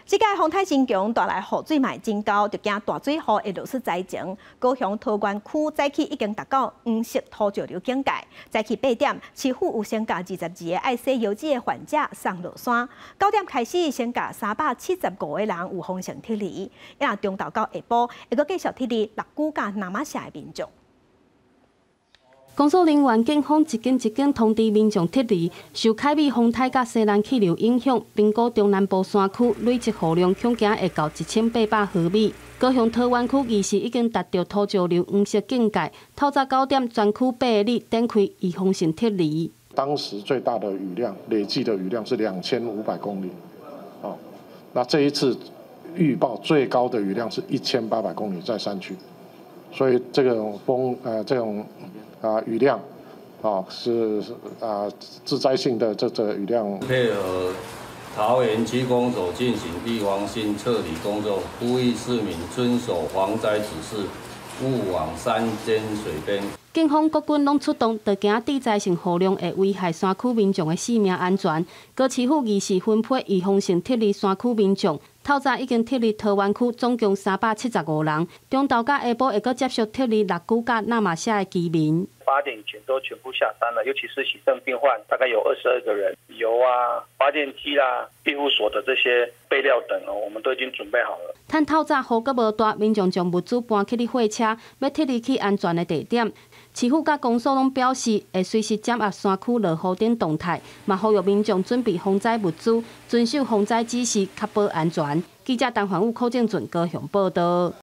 这届风台新强带来雨水嘛真高，就惊大水雨会落雪灾情。高雄桃园区早起已经达到黄色土石流警戒，早起8点，市府有先甲22个爱洗油脂的患者送落山。9点开始，先甲375个人有风险撤离。然后中昼到下晡，会阁继续撤离六股甲南马社的民众。 工作人员警方一间一间通知民众撤离，受凯美风台甲西南气流影响，评估中南部山区累积雨量恐惊会到1800毫米。高雄桃园区2时已经达到土石流黄色警戒，透早9点，全区8个里展开预防性撤离。 当时最大的雨量，累计的雨量是2500公里，哦，那这一次预报最高的雨量是1800公里在山区，所以这种雨量，是致灾性的这雨量。 配合桃园区公所进行预防性撤离工作，呼吁市民遵守防灾指示，勿往山间水边。 警方各军拢出动，就惊地灾性雨量会危害山区民众的性命安全。高市府2时分配预防性撤离山区民众。 透早已经撤离桃园区，总共375人。中昼甲下晡会阁接续撤离六股甲那马夏的居民。 8点前都全部下山了，尤其是洗肾病患，大概有22个人。油啊、发电机啦、庇护所的这些备料等哦，我们都已经准备好了。 趁透早雨阁无大，民众将物资搬去货车，要撤离去安全的地点。市府甲公所拢表示，会随时掌握山区落雨点动态，嘛呼吁民众准备防灾物资，遵守防灾指示，确保安全。记者陈焕武、柯正俊高雄报道。